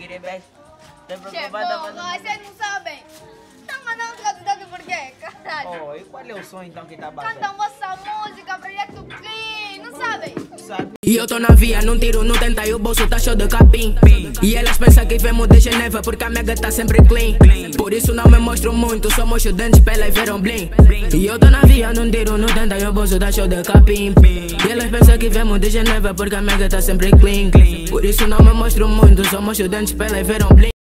seguirem bem. Tem Chefe, preocupada a vocês não sabem. Tá mandando cantar por quê, caralho? Oh, e qual é o som então que tá batendo? Canta essa música, projeto clean, não sabem? Sabe? E eu tô na via, num tiro, não tenta e o bolso tá cheio de capim. E elas pensam que vemos de Geneva porque a mega tá sempre clean. Por isso não me mostro muito, só mostro dentes pra elas ver um bling. E eu tô na via, num tiro, não tenta e o bolso tá cheio de capim. E elas pensam que vemos de Geneva porque a mega tá sempre clean. Por isso não me mostro muito, só mostro dentes pra elas ver um bling.